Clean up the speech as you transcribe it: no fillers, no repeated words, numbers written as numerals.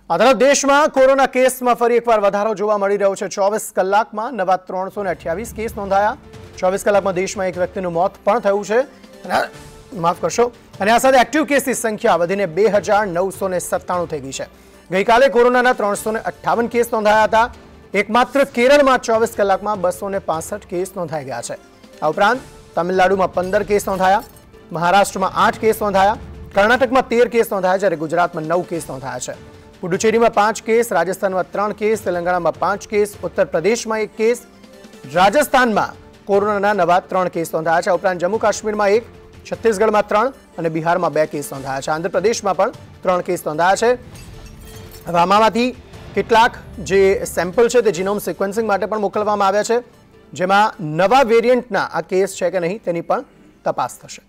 આ તરફ દેશમાં કોરોના કેસમાં ફરી એકવાર વધારો જોવા મળી રહ્યો છે। 24 કલાકમાં નવા 328 કેસ નોંધાયા। 24 કલાકમાં દેશમાં એક વ્યક્તિનું મોત પણ થયું છે। માફ કરશો। અને આ સાથે એક્ટિવ કેસની સંખ્યા વધીને 2997 થઈ ગઈ છે। ગઈકાલે કોરોનાના 358 કેસ નોંધાયા હતા। એકમાત્ર કેરળમાં 24 કલાકમાં 265 કેસ નોંધાઈ ગયા છે। આ ઉપરાંત તમિલનાડુમાં 15 કેસ નોંધાયા, મહારાષ્ટ્રમાં 8 કેસ નોંધાયા, કર્ણાટકમાં 13 કેસ નોંધાયા, જ્યારે ગુજરાતમાં 9 કેસ નોંધાયા છે। પુડુચેરીમાં 5 કેસ, રાજસ્થાનમાં 3 કેસ, તેલંગાણામાં 5 કેસ, ઉત્તર પ્રદેશમાં 1 કેસ, રાજસ્થાનમાં કોરોનાના નવા 3 કેસ નોંધાયા છે। ઉપરાંત જમ્મુ કાશ્મીરમાં 1, છત્તીસગઢમાં 3 અને બિહારમાં 2 કેસ નોંધાયા છે। આંધ્રપ્રદેશમાં પણ 3 કેસ નોંધાયા છે। હવે આમાંથી કેટલાક જે સેમ્પલ છે તે જીનોમ સિક્વન્સિંગ માટે પણ મોકલવામાં આવ્યા છે, જેમાં નવા વેરિયન્ટના આ કેસ છે કે નહીં તેની પણ તપાસ થશે।